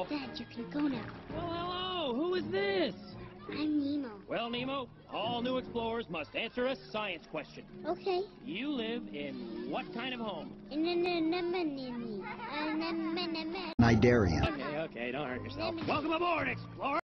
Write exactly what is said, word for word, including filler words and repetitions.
Dad, you can go now. Well, hello. Who is this? I'm Nemo. Well, Nemo, all new explorers must answer a science question. Okay. You live in what kind of home? Cnidarian. Cnidarian. Okay, okay, don't hurt yourself. Welcome aboard, explorer!